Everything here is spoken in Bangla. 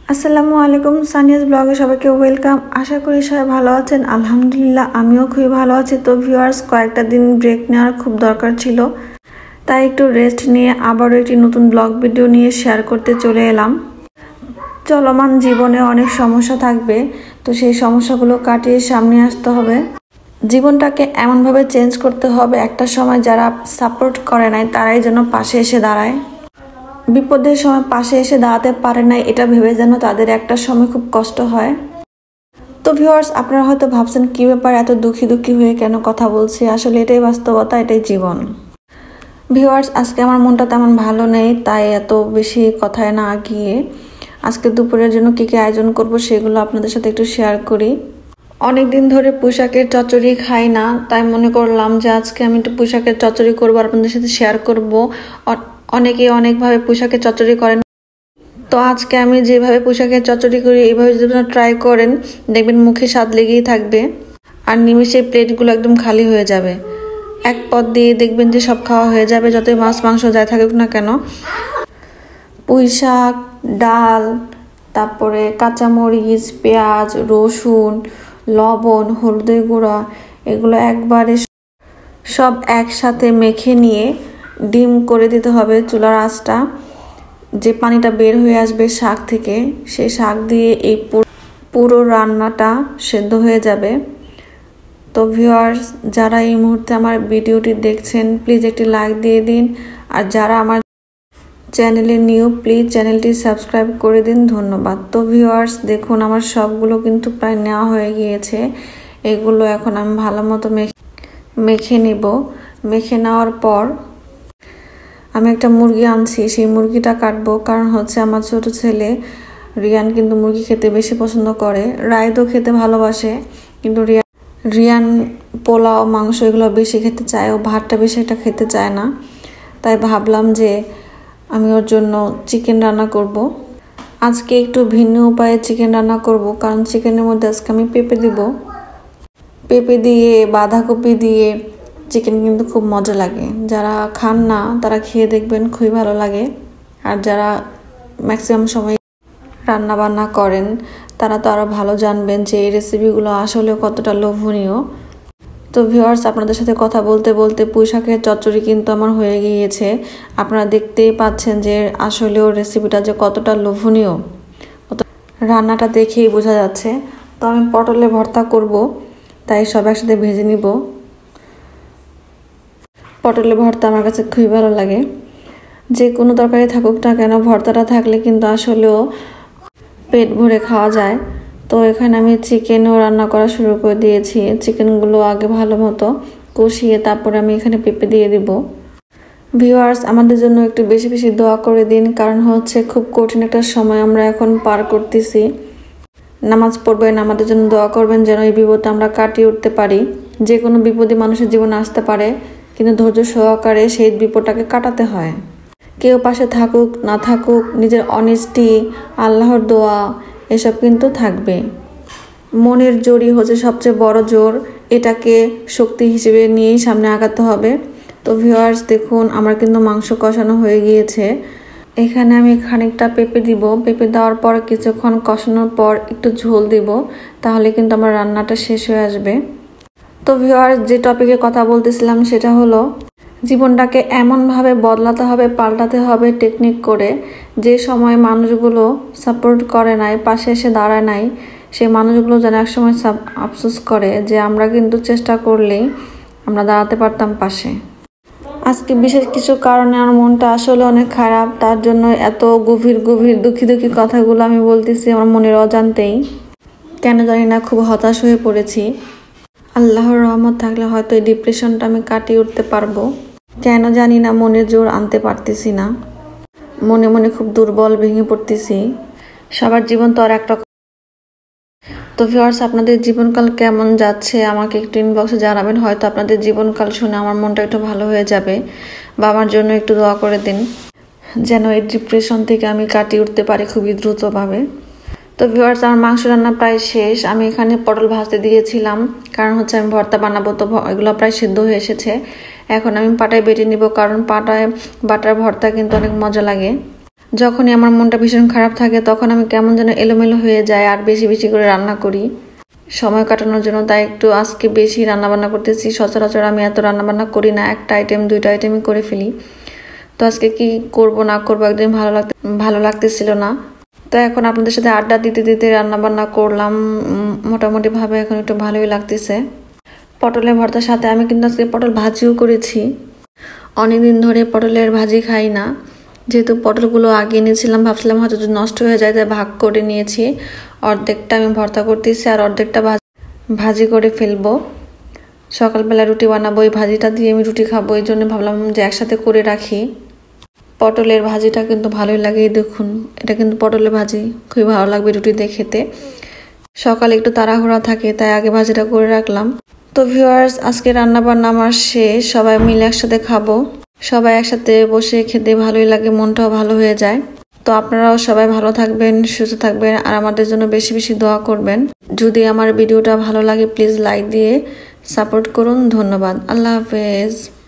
আসসালামু আলাইকুম, সানিয়াস ব্লগে সবাইকে ওয়েলকাম। আশা করি সবাই ভালো আছেন। আলহামদুলিল্লাহ আমিও খুবই ভালো আছি। তো ভিউয়ার্স, কয়েকটা দিন ব্রেক নেওয়ার খুব দরকার ছিল, তাই একটু রেস্ট নিয়ে আবারও একটি নতুন ব্লগ ভিডিও নিয়ে শেয়ার করতে চলে এলাম। চলমান জীবনে অনেক সমস্যা থাকবে, তো সেই সমস্যাগুলো কাটিয়ে সামনে আসতে হবে। জীবনটাকে এমনভাবে চেঞ্জ করতে হবে, একটা সময় যারা সাপোর্ট করে নাই তারাই যেন পাশে এসে দাঁড়ায়। বিপদের সময় পাশে এসে দাঁড়াতে পারে নাই এটা ভেবে যেন তাদের একটা সময় খুব কষ্ট হয়। তো ভিউয়ার্স, আপনারা হয়তো ভাবছেন কি ব্যাপার এত দুঃখী হয়ে কেন কথা বলছি। আসলে এটাই বাস্তবতা, এটাই জীবন। ভিউয়ার্স, আজকে আমার মনটা তেমন ভালো নেই, তাই এত বেশি কথায় না গিয়ে আজকে দুপুরের জন্য কী কী আয়োজন করব সেগুলো আপনাদের সাথে একটু শেয়ার করি। অনেক দিন ধরে পুঁইশাকের চচ্চড়ি খাই না, তাই মনে করলাম যে আজকে আমি একটু পুঁইশাকের চচ্চড়ি করবো, আপনাদের সাথে শেয়ার করব। অনেকেই অনেকভাবে পুঁইশাকের চচ্চড়ি করেন, তো আজকে আমি যেভাবে পুঁইশাকের চচ্চড়ি করি এইভাবে যদি আপনারা ট্রাই করেন, দেখবেন মুখে স্বাদ লেগেই থাকবে আর নিমেষে প্লেটগুলো একদম খালি হয়ে যাবে। এক পদ দিয়ে দেখবেন যে সব খাওয়া হয়ে যাবে, যতই মাছ মাংস যাই থাকুক না কেন। পুঁইশাক, ডাল, তারপরে কাঁচামরিচ, পেঁয়াজ, রসুন, লবণ, হলুদের গুঁড়া, এগুলো একবারে সব একসাথে মেখে নিয়ে ডিম করে দিতে হবে চুলার আঁচটা। যে পানিটা বের হয়ে আসবে শাক থেকে, সেই শাক দিয়ে এই পুরো রান্নাটা সেদ্ধ হয়ে যাবে। তো ভিউয়ার্স, যারা এই মুহূর্তে আমার ভিডিওটি দেখছেন প্লিজ একটি লাইক দিয়ে দিন, আর যারা আমার চ্যানেলে নিউ প্লিজ চ্যানেলটি সাবস্ক্রাইব করে দিন। ধন্যবাদ। তো ভিউয়ার্স দেখুন, আমার সবগুলো কিন্তু প্রায় নেওয়া হয়ে গিয়েছে। এগুলো এখন আমি ভালো মতো মেখে নিব। মেখে নেওয়ার পর আমি একটা মুরগি আনছি, সেই মুরগিটা কাটবো, কারণ হচ্ছে আমার ছোট ছেলে রিয়ান কিন্তু মুরগি খেতে বেশি পছন্দ করে। রায়দও খেতে ভালোবাসে, কিন্তু রিয়ান পোলাও মাংস এগুলো বেশি খেতে চায়, ও ভাতটা বেশি একটা খেতে চায় না। তাই ভাবলাম যে আমি ওর জন্য চিকেন রান্না করব। আজকে একটু ভিন্ন উপায়ে চিকেন রান্না করব, কারণ চিকেনের মধ্যে আজকে আমি পেঁপে দিব। পেঁপে দিয়ে বাঁধাকপি দিয়ে চিকেন কিন্তু খুব মজা লাগে। যারা খান না তারা খেয়ে দেখবেন, খুবই ভালো লাগে। আর যারা ম্যাক্সিমাম সময় রান্না বান্না করেন তারা তো আরও ভালো জানবেন যে এই রেসিপিগুলো আসলে কতটা লোভনীয়। তো ভিউয়ার্স, আপনাদের সাথে কথা বলতে বলতে পুঁইশাকের চচ্চড়ি কিন্তু আমার হয়ে গিয়েছে। আপনারা দেখতেই পাচ্ছেন যে আসলেও রেসিপিটা যে কতটা লোভনীয়, রান্নাটা দেখেই বোঝা যাচ্ছে। তো আমি পটলের ভর্তা করব, তাই সব একসাথে ভেজে নিব। পটলের ভর্তা আমার কাছে খুবই ভালো লাগে। যে কোনো তরকারি থাকুক না কেন, ভর্তাটা থাকলে কিন্তু আসলেও পেট ভরে খাওয়া যায়। তো এখানে আমি চিকেনও রান্না করা শুরু করে দিয়েছি। চিকেনগুলো আগে ভালো মতো কষিয়ে তারপরে আমি এখানে পেঁপে দিয়ে দিব। ভিউয়ার্স, আমাদের জন্য একটু বেশি বেশি দোয়া করে দিন, কারণ হচ্ছে খুব কঠিন একটা সময় আমরা এখন পার করতেছি। নামাজ পড়বেন, আমাদের জন্য দোয়া করবেন যেন এই বিপদটা আমরা কাটিয়ে উঠতে পারি। যে কোনো বিপদই মানুষের জীবনে আসতে পারে, কিন্তু ধৈর্য সহকারে সেই বিপদটাকে কাটাতে হয়। কেউ পাশে থাকুক না থাকুক, নিজের অনেস্টি, আল্লাহর দোয়া এসব কিন্তু থাকবে। মনের জোরই হচ্ছে সবচেয়ে বড় জোর, এটাকে শক্তি হিসেবে নিয়েই সামনে আগাতে হবে। তো ভিউয়ার্স দেখুন, আমার কিন্তু মাংস কষানো হয়ে গিয়েছে। এখানে আমি খানিকটা পেঁপে দিব। পেঁপে দেওয়ার পর কিছুক্ষণ কষানোর পর একটু ঝোল দিব, তাহলে কিন্তু আমার রান্নাটা শেষ হয়ে আসবে। তো ভিউয়ার্স, যে টপিকে কথা বলতেছিলাম সেটা হলো জীবনটাকে এমনভাবে বদলাতে হবে, পাল্টাতে হবে টেকনিক করে। যে সময় মানুষগুলো সাপোর্ট করে নাই, পাশে এসে দাঁড়ায় নাই, সেই মানুষগুলো যেন একসময় আফসোস করে যে আমরা কিন্তু চেষ্টা করলেই আমরা দাঁড়াতে পারতাম পাশে। আজকে বিশেষ কিছু কারণে আমার মনটা আসলে অনেক খারাপ, তার জন্য এত গভীর দুঃখী কথাগুলো আমি বলতেছি আমার মনের অজান্তেই। কেন জানি না খুব হতাশ হয়ে পড়েছি। আল্লাহর রহমত থাকলে হয়তো এই ডিপ্রেশনটা আমি কাটিয়ে উঠতে পারবো। কেন জানি না মনের জোর আনতে পারতেছি না, মনে মনে খুব দুর্বল, ভেঙে পড়তেছি। সবার জীবন তো আর একটা। তো ভিউয়ার্স, আপনাদের জীবনকাল কেমন যাচ্ছে আমাকে একটু ইনবক্সে জানাবেন। হয়তো আপনাদের জীবনকাল শুনে আমার মনটা একটু ভালো হয়ে যাবে, বা আমার জন্য একটু দোয়া করে দিন যেন এই ডিপ্রেশন থেকে আমি কাটিয়ে উঠতে পারি খুবই দ্রুতভাবে। তো ভিউয়ার্স, আমার মাংস রান্না প্রায় শেষ। আমি এখানে পটল ভাজতে দিয়েছিলাম, কারণ হচ্ছে আমি ভর্তা বানাবো, তো এগুলো প্রায় সিদ্ধ হয়ে এসেছে। এখন আমি পাটায় বেটে নিব, কারণ পাটায় বাটার ভর্তা কিন্তু অনেক মজা লাগে। যখনই আমার মনটা ভীষণ খারাপ থাকে তখন আমি কেমন যেন এলোমেলো হয়ে যায় আর বেশি বেশি করে রান্না করি সময় কাটানোর জন্য। তাই একটু আজকে বেশি রান্নাবান্না করতেছি। সচরাচর আমি এত রান্নাবান্না করি না, একটা আইটেম দুইটা আইটেমই করে ফেলি। তো আজকে কি করব না করবো একদম ভালো লাগতেছিল না। তো এখন আপনাদের সাথে আড্ডা দিতে দিতে রান্নাবান্না করলাম, মোটামুটি ভাবে এখন একটু ভালোই লাগতেছে। পটলের ভর্তার সাথে আমি কিন্তু আজকে পটল ভাজিও করেছি। অনেকদিন ধরে পটলের ভাজি খাই না, যেহেতু পটলগুলো আগে এনেছিলাম, ভাবছিলাম হয়তো যদি নষ্ট হয়ে যায় তাই ভাগ করে নিয়েছি। অর্ধেকটা আমি ভর্তা করতেছি আর অর্ধেকটা ভাজি করে ফেলবো। সকালবেলা রুটি বানাবো, এই ভাজিটা দিয়ে আমি রুটি খাবো, এই জন্য ভাবলাম যে একসাথে করে রাখি। পটলের ভাজিটা কিন্তু ভালোই লাগে, দেখুন এটা কিন্তু পটলের ভাজি, খুবই ভালো লাগবে রুটিতে খেতে। সকালে একটু তাড়াহুড়া থাকে তাই আগে ভাজিটা করে রাখলাম। তো ভিউয়ার্স, আজকে রান্না বান্না আমার শেষ, সবাই মিলে একসাথে খাবো। সবাই একসাথে বসে খেতে ভালোই লাগে, মনটাও ভালো হয়ে যায়। তো আপনারাও সবাই ভালো থাকবেন, সুস্থ থাকবেন আর আমাদের জন্য বেশি বেশি দোয়া করবেন। যদি আমার ভিডিওটা ভালো লাগে প্লিজ লাইক দিয়ে সাপোর্ট করুন। ধন্যবাদ। আল্লাহ হাফেজ।